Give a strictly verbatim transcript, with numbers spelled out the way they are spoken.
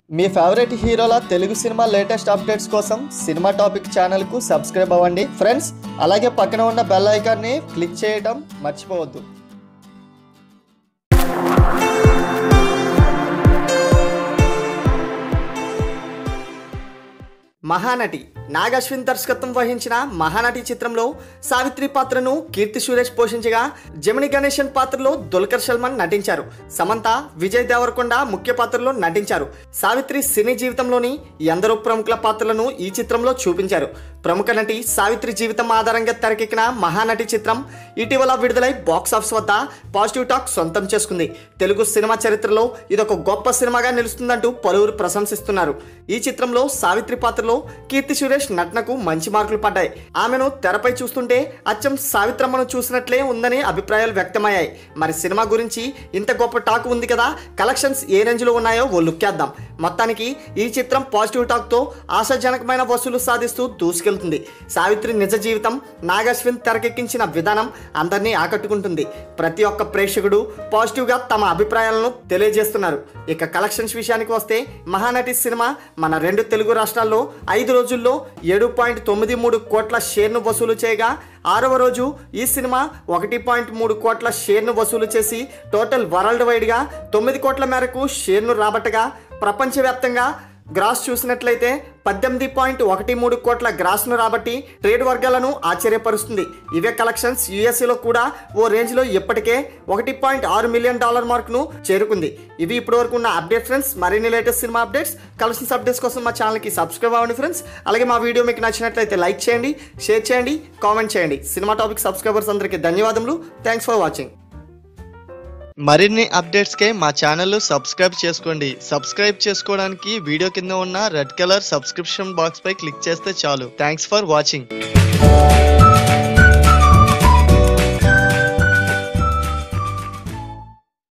మీ favourite హీరోల Telugu cinema latest updates కోసం cinema topic ఛానల్కు సబ్స్క్రైబ్ అవ్వండి ఫ్రెండ్స్. అలాగే పక్కన ఉన్న బెల్ ఐకాన్ని క్లిక్ చేయడం మర్చిపోవద్దు. మహానటి నాగ్ అశ్విన్ దర్శకత్వం వహించిన మహానటి చిత్రంలో సావిత్రి పాత్రను కీర్తి సురేష్ పోషించగా జెమిని గణేశన్ పాత్రలో దుల్కర్ సల్మాన్ నటించారు. సమంత, విజయ్ దేవరకొండ ముఖ్య పాత్రలో నటించారు. సావిత్రి సినీ జీవితంలోని ఎందరో ప్రముఖుల పాత్రలను ఈ చిత్రంలో చూపించారు. ప్రముఖ నటి సావిత్రి జీవితం ఆధారంగా తెరకెక్కిన మహానటి చిత్రం ఇటీవల విడుదలై బాక్సాఫీస్ వద్ద పాజిటివ్ టాక్ సొంతం చేసుకుంది. తెలుగు సినిమా చరిత్రలో ఇదొక గొప్ప సినిమాగా నిలుస్తుందంటూ పలువురు ప్రశంసిస్తున్నారు. ఈ చిత్రంలో సావిత్రి పాత్రలో కీర్తి సురేష్ నటనకు మంచి మార్కులు పడ్డాయి. ఆమెను తెరపై చూస్తుంటే అచ్చం సావిత్రమ్మను చూసినట్లే ఉందని అభిప్రాయాలు వ్యక్తమయ్యాయి. మరి సినిమా గురించి ఇంత గొప్ప టాక్ ఉంది కదా, కలెక్షన్స్ ఏ రేంజ్లో ఉన్నాయో ఓ లుక్కేద్దాం. మొత్తానికి ఈ చిత్రం పాజిటివ్ టాక్తో ఆశాజనకమైన వసూలు సాధిస్తూ దూసుకెళ్తుంది. సావిత్రి నిజ జీవితం నాగ్ అశ్విన్ తెరకెక్కించిన విధానం అందరినీ ఆకట్టుకుంటుంది. ప్రతి ఒక్క ప్రేక్షకుడు పాజిటివ్గా తమ అభిప్రాయాలను తెలియజేస్తున్నారు. ఇక కలెక్షన్స్ విషయానికి వస్తే మహానటి సినిమా మన రెండు తెలుగు రాష్ట్రాల్లో ఐదు రోజుల్లో ఏడు పాయింట్ తొమ్మిది మూడు కోట్ల షేర్ను వసూలు చేయగా ఆరవ రోజు ఈ సినిమా ఒకటి పాయింట్ మూడు కోట్ల షేర్ను వసూలు చేసి టోటల్ వరల్డ్ వైడ్గా తొమ్మిది కోట్ల మేరకు షేర్ను రాబట్టగా ప్రపంచవ్యాప్తంగా గ్రాస్ చూసినట్లయితే పద్దెనిమిది పాయింట్ ఒకటి మూడు కోట్ల గ్రాస్ను రాబట్టి ట్రేడ్ వర్గాలను ఆశ్చర్యపరుస్తుంది. ఇవే కలెక్షన్స్ యూఎస్ఏలో కూడా ఓ రేంజ్లో ఇప్పటికే ఒకటి పాయింట్ ఆరు మిలియన్ డాలర్ మార్క్ను చేరుకుంది. ఇవి ఇప్పటి వరకు ఉన్న అప్డేట్ ఫ్రెండ్స్. మరిన్ని latest cinema updates, collections updates కోసం మా ఛానల్కి సబ్స్క్రైబ్ అవ్వండి ఫ్రెండ్స్. అలాగే మా వీడియో మీకు నచ్చినట్లయితే లైక్ చేయండి, షేర్ చేయండి, కామెంట్ చేయండి. సినిమా టాపిక్ సబ్స్క్రైబర్స్ అందరికీ ధన్యవాదములు. Thanks for watching. మరిన్ని అప్డేట్స్కే మా ఛానల్ సబ్స్క్రైబ్ చేసుకోండి. సబ్స్క్రైబ్ చేసుకోవడానికి వీడియో కింద ఉన్న రెడ్ కలర్ సబ్స్క్రిప్షన్ బాక్స్ పై క్లిక్ చేస్తే చాలు. Thanks for watching.